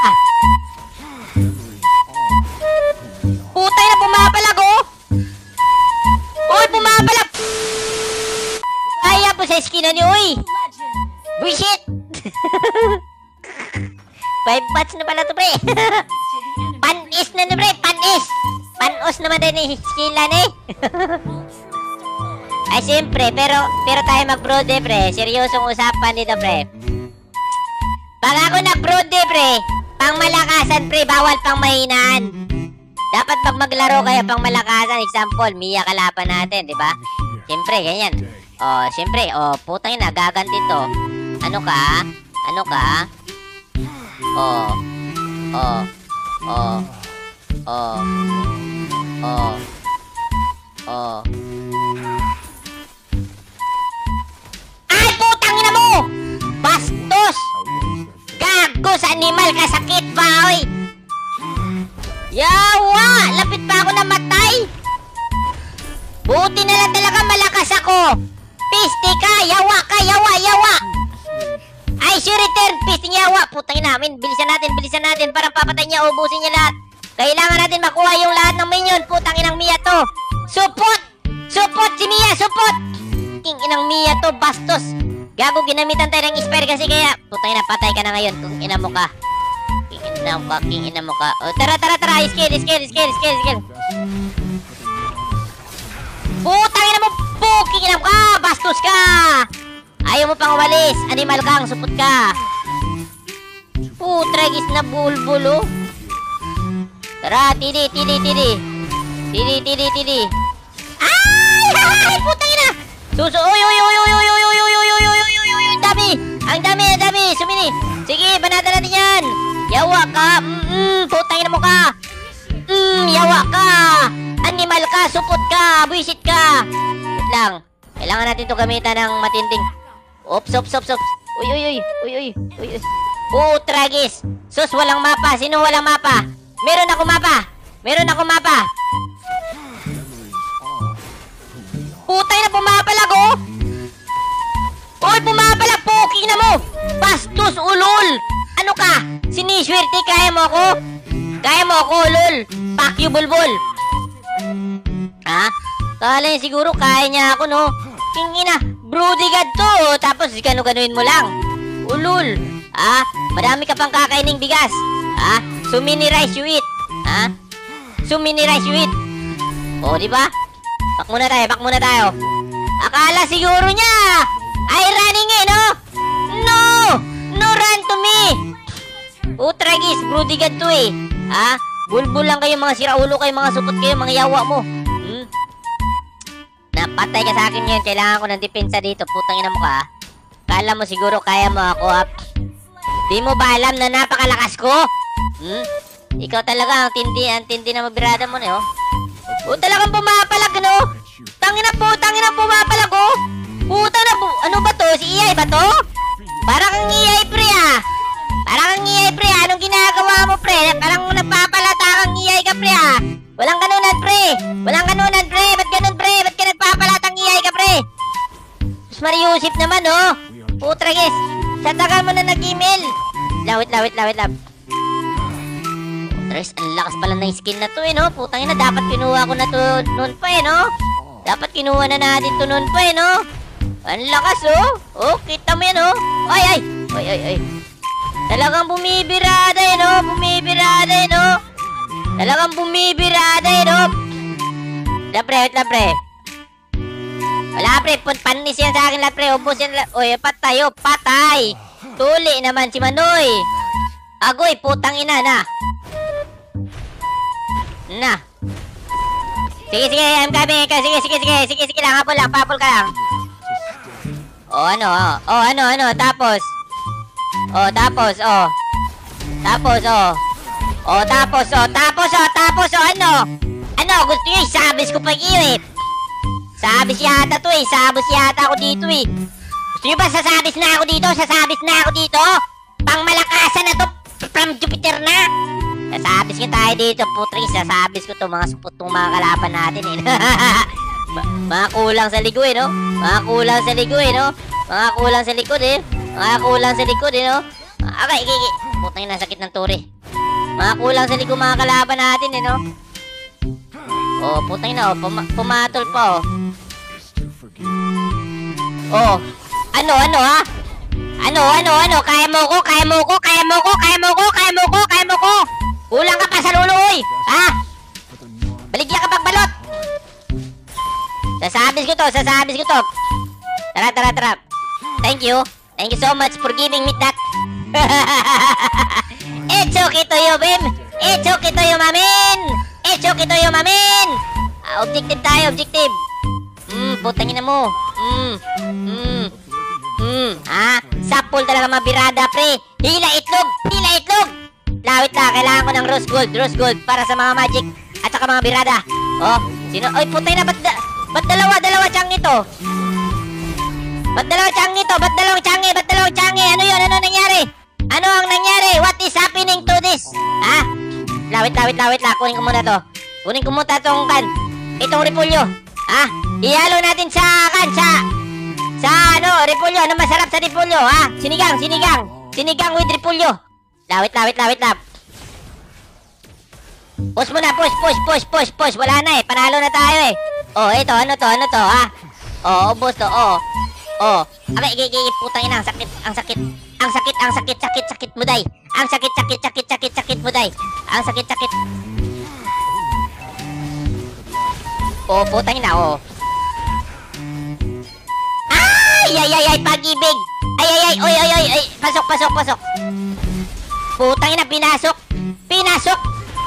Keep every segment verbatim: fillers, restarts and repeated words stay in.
Putay na, pumapalag oh! Uy, pumapalag! Kaya po sa skin na niyo, uy! Bullshit! Five bats na pala to, pre! Panis na na, pre! Panis! Panos naman din yung skillan eh! Ay, siyempre, pero, pero tayo mag-brode, pre. Seryosong usapan dito, pre. Pag ako nag-brode, pre, pang malakasan, pre, bawal pang mahinaan. Dapat pag maglaro kayo pang malakasan, example, Mia kalaban natin, di ba? Siyempre, ganyan. Oh, siyempre, oh, putang ina, gaganti to. Ano ka? Ano ka? Oh. Oh. Oh. Oh. Oh. Oh. Ay, putang ina mo! Bastos! Gago sa animal, kasakit ba, oy? Yawa! Lapit pa ako namatay! Buti na lang talaga malakas ako! Piste ka! Yawa ka! Yawa! Yawa! I should return! Piste niya! Yawa! Putang ina namin! Bilisan natin! Bilisan natin! Parang papatay niya! Ubusin niya lahat! Kailangan natin makuha yung lahat ng minion! Putang inang Mia to! Support! Support si Mia! Support! King inang Mia to! Bastos! Gago! Ginamitan tayo ng spare kasi kaya... Putang ina! Patay ka na ngayon! Kung ina mo ka! King ina mo ka! King ina mo ka! O tara! Tara! Tara! Skill! Skill! Skill! Skill! Skill! Putang ina mo! Puking ina mo ka! Bastos ka! Ayaw mo pang walis! Animal kang! Supot ka! Putragis na bulbulo! Tara! Tidi! Tidi! Tidi! Tidi! Tidi! Tidi! Ay! Ay! Putang ina! Suso! Uy! Uy! Uy! Uy! Uy! Uy! Uy! Uy! Uy! Uy! Uy! Uy! Uy! Uy! Ang dami! Ang dami! Ang dami! Sumini! Sige! Banatan natin yan! Yawa ka! Mm-mm! Putang ina mo ka! Mm! Yawa ka! Animal ka! Supot ka! Buisit ka! Wait lang. Kailangan natin ito gamitan ng matinding... Ops! Ops! Ops! Ops! Uy! Uy! Uy! Uy! Uy! Uy! Uy! Putragis! Sus! Walang mapa! Sino walang mapa? Meron ako mapa! Meron ako mapa! Putay na pumapalag oh! Uy! Pumapalag! Puking na mo! Bastos! Ulol! Ano ka? Siniswerte! Kaya mo ako? Kaya mo ako, ulol! Fuck you, bulbul! Ha? Kala niya siguro kaya niya ako, no? Tingina, brodigad to, oh. Tapos gano-ganuin mo lang. Ulul. Ha? Madami ka pang kakaining bigas. Ha? So mini rice you eat. Ha? So mini rice you eat. O, di ba? Back muna tayo, back muna tayo. Akala siguro niya ay running eh, no? No! No run to me! Utragis, brodigad to eh. Ha? Bulbul lang kayo, mga siraulo kayo, mga supot kayo, mga yawa mo. Hmm? Napatay ka sa akin ngayon. Kailangan ko ng depensa dito. Putang ina mo ka. Kala mo siguro kaya mo ako, ha? Di mo ba alam na napakalakas ko? Hmm? Ikaw talaga ang tindi, ang tindi na mabirada mo na, oh. O talagang pumapalag, no? Tangina po, tangina pumapalag, oh. Puta na po. Ano ba to? Si Iyay ba to? Parang kang Iyay, pre, ah. Parang kang Iyay, pre. Anong ginagawa mo, pre? Parang nagpapalata kang Iyay ka, pre, ah. Walang ganunan, pre. Walang ganunan, pre. Ba't ganun, pre? Ba't ka nagpapalatang Iyay ka, pre? Mas Mariusip naman, oh. Putragis. Sa tagal mo na nag-email. Lawit, lawit, lawit, lawit. Putragis, ang lakas pala ng skin na to, eh, no? Putang ina, dapat kinuha ko na to noon pa, eh, no? Dapat kinuha na natin to noon pa, eh, no? Ang lakas, oh. Oh, kita mo yan, oh. Ay, ay. Ay, ay, ay. Talagang bumibirada, eh, no? Bumibirada, eh, no? Talagang bumibirada, eh, no? Wait lang, pre. Wait lang, pre. Wala, pre. Panis yan sa akin lahat, pre. Ubus yan lahat. Uy, patay, oh. Patay. Tuli naman si Manoy. Agoy, putang ina, na. Na. Sige, sige. I'm coming. Sige, sige, sige. Sige, sige lang. Hapol lang. Papol ka lang. Oh, ano, oh. Oh, ano, ano. Tapos. Oh, tapos, oh. Tapos, oh. Oh, tapos, oh. Tapos, oh. Tapos, oh. Ano? Ano? Gusto nyo, isabis ko pa iyo, eh. Sabis yata to, eh. Sabis yata ako dito, eh. Gusto nyo ba sasabis na ako dito? Sasabis na ako dito? Pang malakasan na to. From Jupiter na. Sasabis nga tayo dito, putri. Sasabis ko to. Mga suputong mga kalaban natin, eh. Mga kulang sa ligo, eh, no? Mga kulang sa ligo, eh, no? Mga kulang sa likod, eh. Mga kulang sa likod, eh, no? Okay, okay, okay. Putang ina, sakit ng turi. Mga kulang sa ligo mga kalaban natin eh, no? Oh, putang ina, oh. Pum pumatol pa, oh. Oh. Ano, ano, ha? Ano, ano, ano? Kaya mo ko, kaya mo ko, kaya mo ko, kaya mo ko, kaya mo ko, kaya mo ko. Kulang ka pa sa lulo, oy. Ha? Baligya ka pagbalot. Sasabis ko to, sasabis ko to. Tara, tara, tara. Thank you. Thank you so much for giving me that. It's okay to you, Bim. It's okay to you, mamin. It's okay to you, mamin. Ah, objective tayo, objective. Hmm, putangin na mo. Hmm, hmm, hmm. Ha? Sapul talaga mabirada, pre. Hila itlog, hila itlog. Lawit na, kailangan ko ng rose gold, rose gold para sa mga magic at saka mga birada. Oh, sino? Oy, putay na, ba't, da ba't dalawa, dalawa tiyang ito? Ba't dalawa tiyang ito? Ba't dalawang tiyang Ba't dalawang tiyang Ano yun? Ano nangyari? Ano ang nangyari? What is happening to this? Ha? Lawit, lawit, lawit lang. Kunin ko muna to. Kunin ko muna itong kan. Itong repolyo. Ha? Ihalo natin sa kan. Sa, sa ano, repolyo. Ano masarap sa repolyo? Ha? Sinigang, sinigang. Sinigang with repolyo. Lawit, lawit, lawit lang. Push muna, push, push, push, push, push. Wala na eh. Panalo na tayo eh. Oh, ito. Ano to? Ano to? Ha? Oh, ubos to. Oh. Oh, okay, okay, okay, putang ina, ang sakit, ang sakit, ang sakit, ang sakit, sakit, sakit mo, day. Ang sakit, sakit, sakit, sakit, sakit mo, day. Ang sakit, sakit. Oh, putang ina, oh. Ay, ay, ay, ay, pag-ibig. Ay, ay, ay, oy, oy, oy, ay, pasok, pasok, pasok. Putang ina, pinasok, pinasok.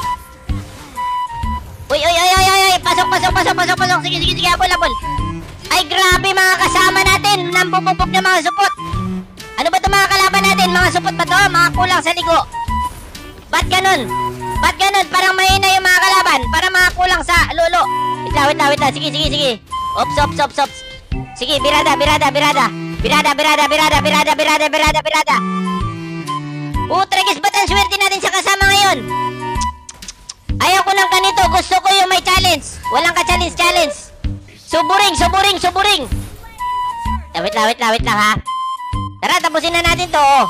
Uy, uy, uy, uy, uy, pasok, pasok, pasok, pasok, pasok. Sige, sige, sige, abol, abol. Ay, grabe mga kasama natin. Nampupupok na mga supot. Ano ba ito mga kalaban natin? Mga supot ba ito? Mga kulang sa ligo. Ba't ganun? Ba't ganun? Parang mahina yung mga kalaban. Parang mga kulang sa lulo. Wait lang, wait lang, wait lang. Sige, sige, sige. Ops, ops, ops, ops. Sige, birada, birada, birada. Birada, birada, birada, birada, birada, birada, birada. Utrekis, ba't ang swerte natin sa kasama ngayon? Ayaw ko ng ganito. Gusto ko yung may challenge. Walang ka-challenge, challenge. Suburing, suburing, suburing. Lawit, lawit, lawit lang ha. Tara, tapusin na natin to. Oh.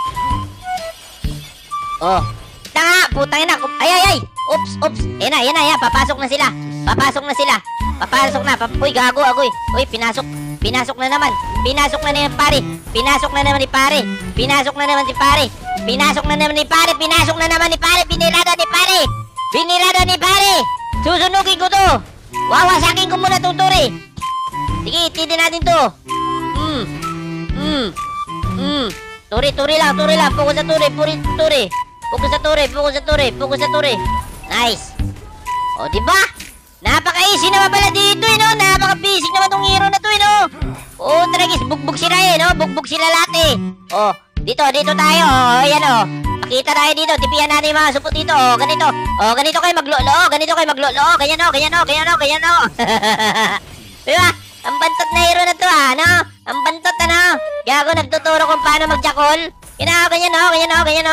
Oh. Tanga, putang ina. Ay, ay, ay. Oops, oops. Yan na, yan na, yan. Papasok na sila. Papasok na sila. Papasok na. Pap Uy, gago, agoy. Uy, pinasok. Pinasok na naman. Pinasok na naman pare. Pinasok na naman ni pare. Pinasok na naman ni pare. Pinasok na naman ni pare. Pinasok na naman ni pare. Binilada ni pare. Binilada ni pare. Susunugin ko to. Wawasakin ko muna itong turi. Sige, itidin natin to. Hmm. Hmm. Hmm. Turi, turi lang, turi lang. Fokus sa turi, puri, turi. Fokus sa turi, fokus sa turi, fokus sa turi. Nice. O, diba? Napaka-easy naman pala dito, eh, no? Napaka-basic naman tong hero na to, eh, no? O, tragis, bugbog sila, eh, no? Bugbog sila lahat, eh. O, dito, dito tayo. O, ayan, o. Pakita tayo dito. Tipihan natin yung mga supot dito. O, ganito. O, ganito kayo maglolo. Ganito kayo maglolo. Ganyan, o, ganyan, o, ganyan, o, ganyan, o. Diba? Ang bantot na hero na to, ah, no? Ang bantot, ano? Gago, nagtuturo kung paano mag-jackal. Ganyan, o, ganyan, o, ganyan, o, ganyan, o.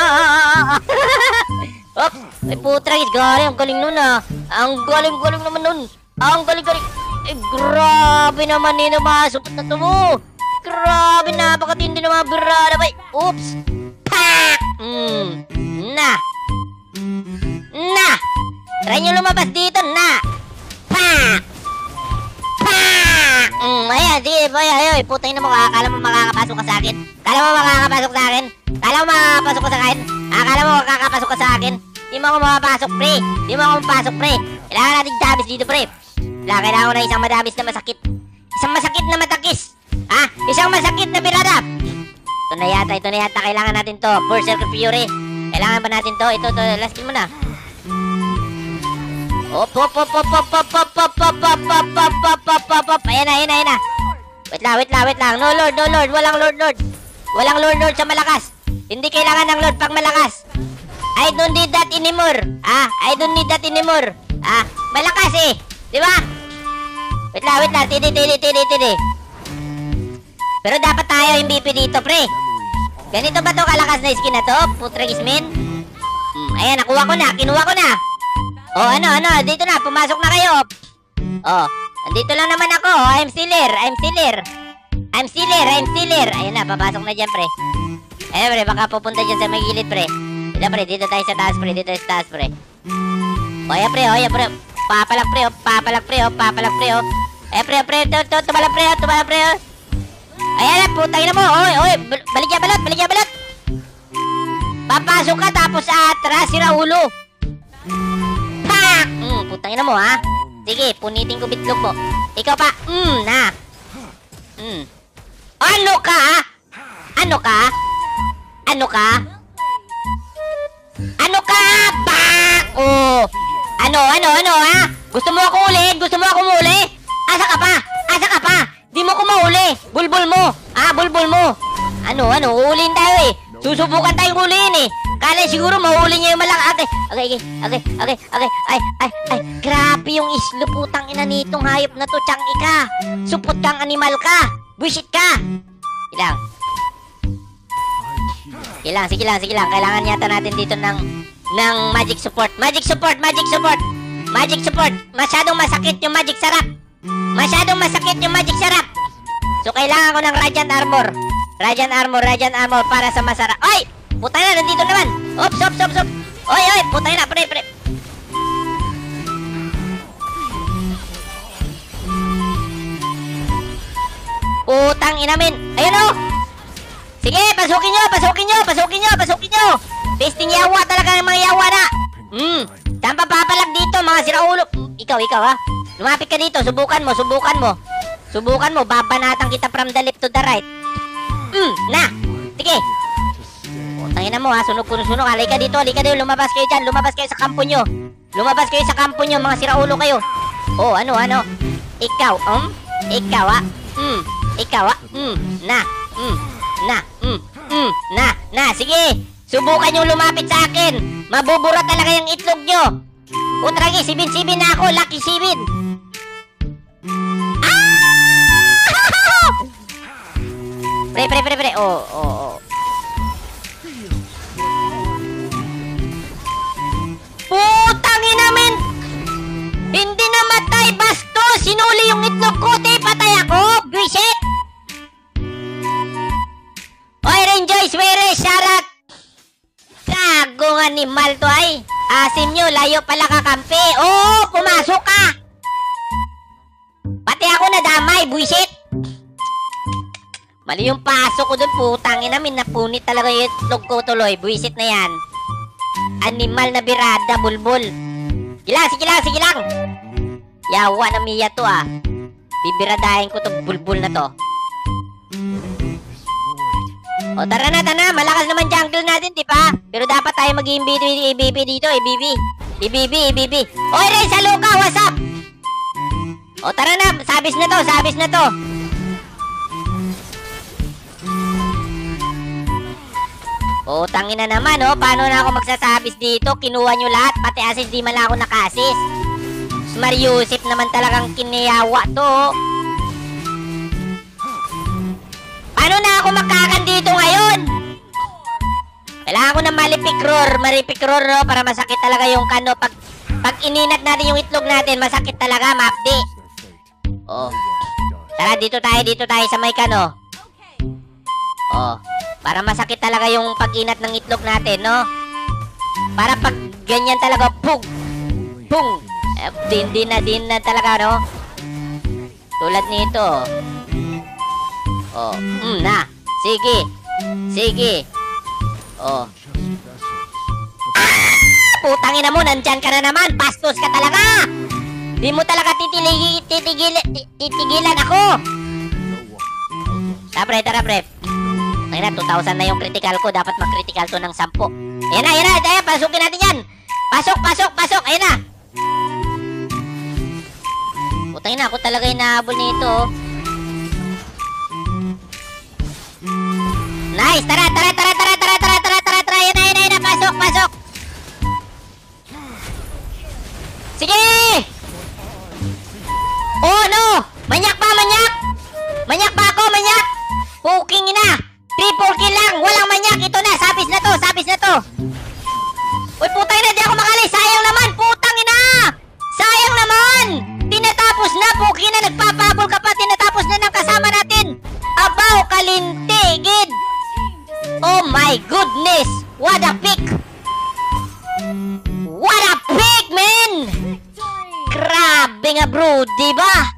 Oops. Ay, putragis. Gari, ang galing nun, ah. Ang galing-galing naman nun. Ang galing-galing. Eh, grabe naman nino mga supot na to mo. Grabe, napakatindi ng mga birada. Bay. Oops. Pak! Hmm. Na. Na. Try nyo lumabas dito, na. Pak! Pak! Hmm, ayan, sige, boy, ayoy. Putay na mo ka. Akala mo makakapasok ka sa akin? Akala mo makakapasok sa akin? Akala mo makakapasok ka sa akin? Akala mo makakapasok ka sa akin? Di mo ako makapasok, pre. Di mo ako mapasok, pre. Kailangan natin dabis dito, pre. Wala, kailangan ko na isang madabis na masakit. Isang masakit na matakis. Ha? Isang masakit na birada. Ito na yata, ito na yata. Kailangan natin to. Four Circle Fury. Kailangan ba natin to? Ito, ito. Last kill mo na. Op, op, op, op, op, op, op, op, op, op, op, op, op, op, op, op. Ayan na, ayan na, ayan na. Wait lang, wait lang, wait lang. No lord, no lord. Walang lord, lord. Walang lord, lord sa malakas. Hindi kailangan ng lord pag malakas. I don't need that anymore. Ah, I don't need that anymore. Ah, malakas eh. Di ba? Wait lang, wait lang. Tidi, tidi, tidi, tidi. Pero dapat tayo M V P dito, pre. Ganito ba to kalakas na skin na to? Putragis, men. Hmm, ayan, nakuha ko na. Kinuha ko na. Oh, ano, ano. Dito na. Pumasok na kayo. Oh, andito lang naman ako. I'm still here. I'm still here. I'm still here. I'm still here. Ayan na, papasok na dyan, pre. Ayan, pre. Baka pupunta dyan sa may gilid, pre. Dito, pre. Dito tayo sa taas, pre. Dito tayo sa taas, pre. O, yan, pre. O, yan, pre. Papalag, pre. O, papalag, pre. O, papalag, pre. O. Ayan, pre. Pre. Tumalag, pre. Tumalag, pre. Ayan na, putang ina mo. Oy, oy. Balik niya balot. Balik niya balot. Papasok ka tapos atras, sira ulo. Pak! Hmm, putang ina mo, ha? Sige, punitin ko bitlog mo. Ikaw pa. Hmm, na. Hmm. Ano ka, ha? Ano ka? Ano ka? Ano ka? Pak! Oh. Ano, ano, ano, ha? Gusto mo ako uli? Gusto mo ako uli? Asa ka pa? Asa ka pa? Di mo ko mauli. Bulbul mo. Ah, bulbul mo. Ano, ano, uulin tayo eh. Susubukan tayong uliin eh. Kala siguro mahuli niya yung malaki. Okay, okay, okay, okay, okay. Ay, ay, ay. Grabe yung islo, putang ina nitong hayop na to. Tiyang ika. Supot kang animal ka. Buisit ka. Ilang. Ilang, sige lang, sige lang. Kailangan yata natin dito ng ng magic support. Magic support, magic support. Magic support. Masyadong masakit yung magic sarap. Masyadong masakit yung magic sarap. So, kailangan ko ng Radiant Armor. Radiant Armor, Radiant Armor para sa masarap. Ay! Putay na, nandito naman. Ops, ops, ops, ops. Oy, oy, putay na, pre, pre. Putang inamin. Ayun o. Sige, pasukin nyo, pasukin nyo, pasukin nyo, pasukin nyo. Testing yawa talaga ng mga yawa na. Hmm, saan pa papalag dito, mga siraulo. Ikaw, ikaw ha. Lumapit ka dito, subukan mo, subukan mo. Subukan mo, babanatan kita from the left to the right. Hmm, na. Sige. Tangina mo ha, sunog-sunog. Halika dito, halika dito. Lumabas kayo dyan, lumabas kayo sa kampo nyo. Lumabas kayo sa kampo nyo, mga siraulo kayo. Oh, ano, ano. Ikaw, um, ikaw ha. Hmm, ikaw ha. Hmm, na, hmm, na, hmm, hmm, na, na. Sige, subukan nyo lumapit sa akin. Mabubura talaga yung itlog nyo. Utragi, sibin-sibin na ako, lucky sibin. Pre, pre, pre, pre. Oh, oh, oh. Putangin namin! Hindi namatay, basto! Sinuli yung itlog ko, di patay ako! Buisit! Oy, Renjoy, swere, syarat! Gagong animal to ay! Asim nyo, layo pala kakampi! Oh, pumasok ka! Pati ako nadamay, buisit! Mali yung pasok ko dun, putangin namin, napunit talaga yung itlog ko tuloy. Buisit na yan. Animal na birada, bulbul. Sige lang, sige lang, sige lang. Yawa na Mia to ah. Bibiradahin ko tong bulbul na to. O tara na, tara na. Malakas naman jungle natin, di ba? Pero dapat tayo mag-i-B B dito, I B B. I B B, I B B. Oy, Ray, sa Luka, what's up? O tara na, sabis na to, sabis na to. O, tangin na naman, oh. Paano na ako magsasabis dito? Kinuha nyo lahat, pati assist, di man lang ako nakasis. Mariusip naman talagang kiniyawa to, oh. Paano na ako magkakan dito ngayon? Kailangan ko ng malipik-roar, malipik-roar, no? Para masakit talaga yung kano. Pag, pag ininat natin yung itlog natin, masakit talaga, mapdi. Oh. Tara, dito tayo, dito tayo sa may kano. Oh. Para masakit talaga yung pag-inat ng itlog natin, no? Para pag ganyan talaga, pug! Pung! Eh, din, din na, din na talaga, no? Tulad nito. Oh, mm, na. Sige. Sige. Oh. Ah! Putangin na mo, nandyan ka na naman. Pastos ka talaga. Di mo talaga titigil, titigil, titigilan ako. Tara, pre, tara, pre. Tangina, two thousand na yung critical ko. Dapat mag-critical to ng sampo. Ayan na, ayan na. Ayan, pasukin natin yan. Pasok, pasok, pasok. Ayan na. Putangin na, ako talaga yung nahabol nito. Nice. Tara, tara, tara, tara, tara, tara, tara, tara, tara. Ayan na, ayan na, ayan na. Pasok, pasok. Sige. Oh, no. Manyak pa, manyak. Manyak pa ako, manyak. Puking ina. Triple kill lang, walang manyak. Ito na, sabis na to, sabis na to. Uy, putay na, di ako makali. Sayang naman, putang ina. Sayang naman. Tinatapos na, puking na, nagpapabol ka pa. Tinatapos na ng kasama natin. Abaw, kalintigid. Oh my goodness, what a pick. Sabi nga bro, di ba?